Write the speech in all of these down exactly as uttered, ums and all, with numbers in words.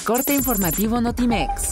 Corte informativo Notimex.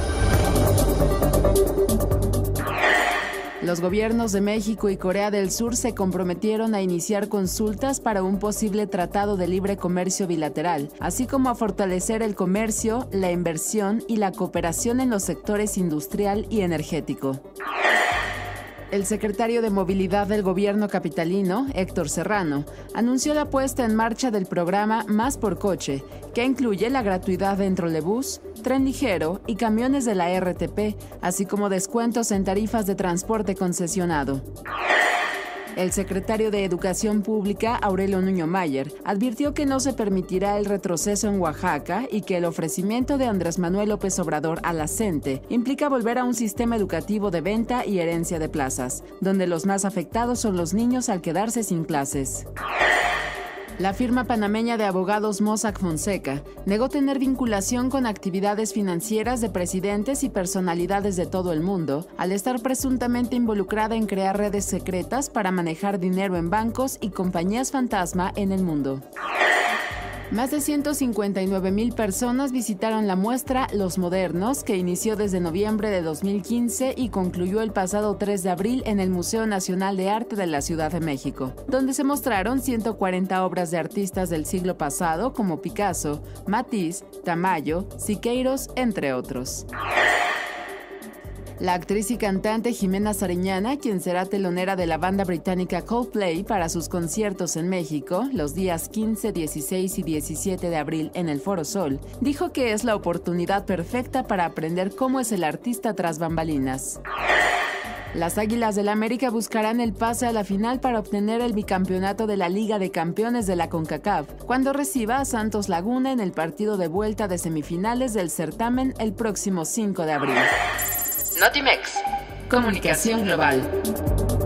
Los gobiernos de México y Corea del Sur se comprometieron a iniciar consultas para un posible tratado de libre comercio bilateral, así como a fortalecer el comercio, la inversión y la cooperación en los sectores industrial y energético. El secretario de Movilidad del gobierno capitalino, Héctor Serrano, anunció la puesta en marcha del programa Más por Coche, que incluye la gratuidad en trolebús, tren ligero y camiones de la R T P, así como descuentos en tarifas de transporte concesionado. El secretario de Educación Pública, Aurelio Nuño Mayer, advirtió que no se permitirá el retroceso en Oaxaca y que el ofrecimiento de Andrés Manuel López Obrador a la CENTE implica volver a un sistema educativo de venta y herencia de plazas, donde los más afectados son los niños al quedarse sin clases. La firma panameña de abogados Mossack Fonseca negó tener vinculación con actividades financieras de presidentes y personalidades de todo el mundo, al estar presuntamente involucrada en crear redes secretas para manejar dinero en bancos y compañías fantasma en el mundo. Más de ciento cincuenta y nueve mil personas visitaron la muestra Los Modernos, que inició desde noviembre de dos mil quince y concluyó el pasado tres de abril en el Museo Nacional de Arte de la Ciudad de México, donde se mostraron ciento cuarenta obras de artistas del siglo pasado como Picasso, Matisse, Tamayo, Siqueiros, entre otros. La actriz y cantante Jimena Sariñana, quien será telonera de la banda británica Coldplay para sus conciertos en México los días quince, dieciséis y diecisiete de abril en el Foro Sol, dijo que es la oportunidad perfecta para aprender cómo es el artista tras bambalinas. Las Águilas del América buscarán el pase a la final para obtener el bicampeonato de la Liga de Campeones de la CONCACAF, cuando reciba a Santos Laguna en el partido de vuelta de semifinales del certamen el próximo cinco de abril. Notimex. Comunicación global.